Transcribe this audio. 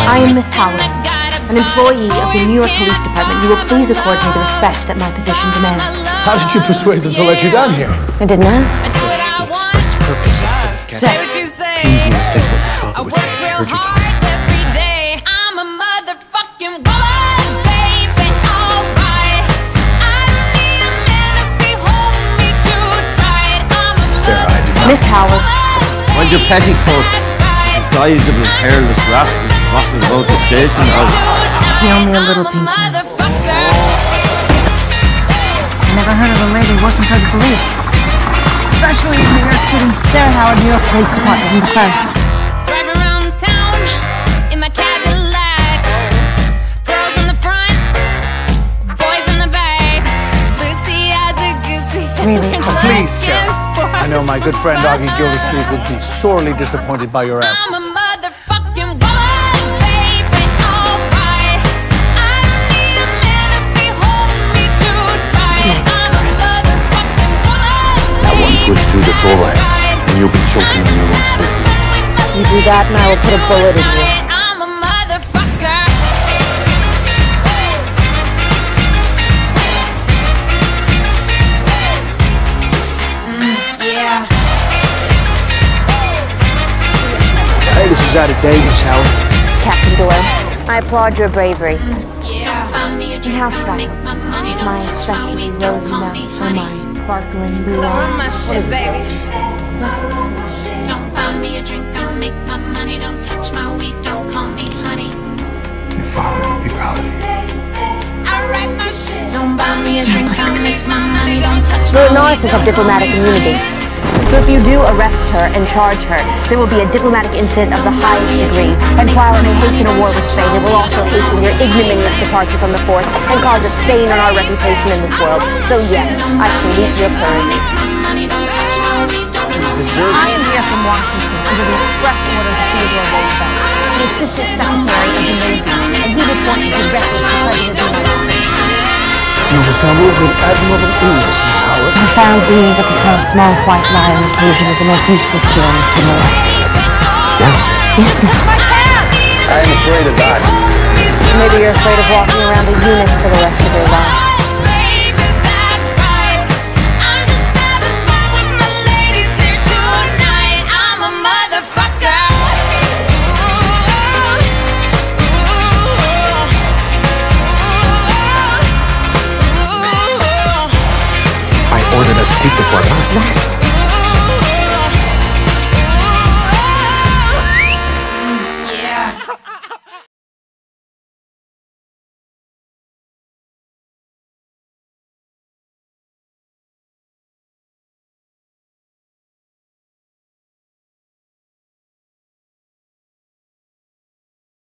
I am Miss Howard, an employee of the New York Police Department. You will please accord me the respect that my position demands. How did you persuade them to let you down here? I didn't ask. The express purpose of the Sex. Please me to think what your father would say. I heard you talk. Sarah, I do not. Miss Howard. Mind your petticoat. Sizable, hairless rascals squatting about the station house. See only a little pink nose. I never heard of a lady working for the police. Especially in New York City. Sarah Howard, New York Police Department. I'm the first. Driving around town in my Cadillac. Girls in the front, boys in the back. Glitzy as a goosey. Really? Please, Sarah. I know my good friend Augie Gildersleeve would be sorely disappointed by your absence. I'm a motherfucking woman, baby, alright. I don't need a man to be holding me too tight. I'm a motherfucking woman. That one pushed through the tollways, and you'll be choking on your own sweat. You do that and I will put a bullet in you. I'm a motherfucker. Yeah. Hey, this is out of date, Miss Howard. Captain Doyle, I applaud your bravery. And how should I look with my especially rosy mouth and my sparkling blue eyes? my shit, baby. Don't buy me a drink, I'll make my money. Don't touch my weed, don't call me honey. Your father would be proud of you. I write my shit. Don't buy me a drink, I'll make my money. Don't touch The my Norrises have diplomatic immunity. So if you do arrest her and charge her, there will be a diplomatic incident of the highest degree. And while it may hasten a war with Spain, it will also hasten your ignominious departure from the force and cause a stain on our reputation in this world. So yes, I salute your courage. I am here from Washington under the express orders of Theodore Roosevelt, the Assistant Secretary of the Navy, and he reports directly to the President of the United States. You resemble with admirable ease, Miss Howard. I found being able to tell a small white lie on occasion is the most useful skill in this world. Yeah. Yes, ma'am. I'm afraid of that. Maybe you're afraid of walking around a unit for the rest of your life. I ordered us to speak before that.